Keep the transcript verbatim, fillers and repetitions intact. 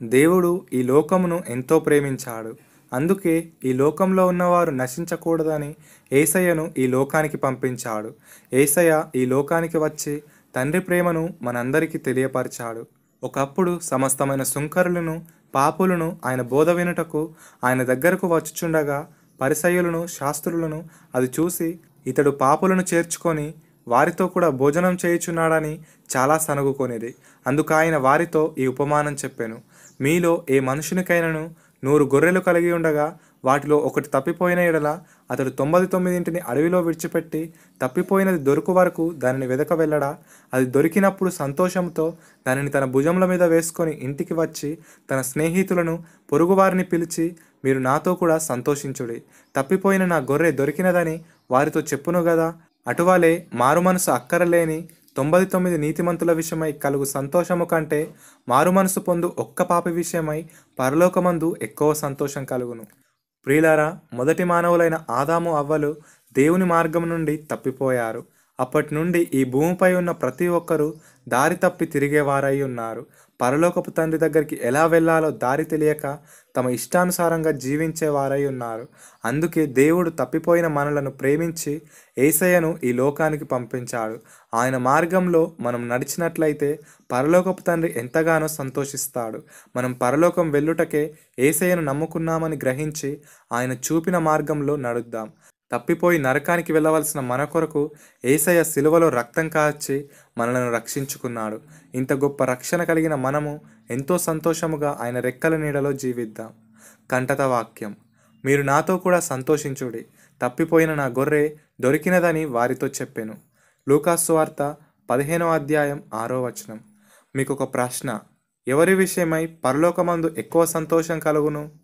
దేవుడు ఈ లోకమును ఎంతో ప్రేమించాడు. అందుకే ఈ లోకంలో ఉన్నవారు నశించకూడదని యేసయ్యను ఈ లోకానికి పంపించాడు. యేసయ్య ఈ లోకానికి వచ్చి తండ్రి ప్రేమను మనందరికీ తెలియపరిచాడు. ఒకప్పుడు సమస్తమైన సుంకరులను, పాపులను ఆయన బోధ వినుటకు ఆయన దగ్గరకు వచ్చుచుండగా పరిసయ్యులను, శాస్త్రులను అది చూసి ఇతడు పాపులను చేర్చుకొని వారితో కూడా భోజనం చేయుచున్నాడని చాలా సనుగుకొనిది. అందుకు ఆయన వారితో ఈ ఉపమానం చెప్పెను. మీలో ఏ మనుషునికైనను నూరు గొర్రెలు కలిగి ఉండగా వాటిలో ఒకటి తప్పిపోయిన ఎడల అతడు తొంభై తొమ్మిదింటిని అడవిలో విడిచిపెట్టి తప్పిపోయినది దొరుకు వరకు దానిని వెదక వెళ్ళడా? అది దొరికినప్పుడు సంతోషంతో దానిని తన భుజముల మీద వేసుకొని ఇంటికి వచ్చి తన స్నేహితులను, పొరుగువారిని పిలిచి, మీరు నాతో కూడా సంతోషించుడి, తప్పిపోయిన నా గొర్రె దొరికినదని వారితో చెప్పును గదా. అటువలే మారుమనసు అక్కరలేని తొంభై తొమ్మిది నీతిమంతుల విషయమై కలుగు సంతోషము కంటే మారుమనసు పొందు ఒక్క పాపి విషయమై పరలోకమందు ఎక్కువ సంతోషం కలుగును. ప్రియులారా, మొదటి మానవులైన ఆదాము, అవ్వలు దేవుని మార్గం నుండి తప్పిపోయారు. అప్పటి నుండి ఈ భూమిపై ఉన్న ప్రతి ఒక్కరూ దారి తప్పి తిరిగేవారై ఉన్నారు. పరలోకపు తండ్రి దగ్గరికి ఎలా వెళ్ళాలో దారి తెలియక తమ ఇష్టానుసారంగా జీవించేవారై ఉన్నారు. అందుకే దేవుడు తప్పిపోయిన మనలను ప్రేమించి యేసయ్యను ఈ లోకానికి పంపించాడు. ఆయన మార్గంలో మనం నడిచినట్లయితే పరలోకపు తండ్రి ఎంతగానో సంతోషిస్తాడు. మనం పరలోకం వెళ్ళుటకే యేసయ్యను నమ్ముకున్నామని గ్రహించి ఆయన చూపిన మార్గంలో నడుద్దాం. తప్పిపోయి నరకానికి వెళ్ళవలసిన మన కొరకు యేసయ్య సిలువలో రక్తం కార్చి మనలను రక్షించుకున్నాడు. ఇంత గొప్ప రక్షణ కలిగిన మనము ఎంతో సంతోషముగా ఆయన రెక్కల నీడలో జీవిద్దాం. కంటత వాక్యం. మీరు నాతో కూడా సంతోషించుడి, తప్పిపోయిన నా గొర్రె దొరికినదని వారితో చెప్పెను. లూకాసు వార్త పదిహేనవ అధ్యాయం ఆరో వచనం. మీకు ఒక ప్రశ్న. ఎవరి విషయమై పరలోకమందు ఎక్కువ సంతోషం కలుగును?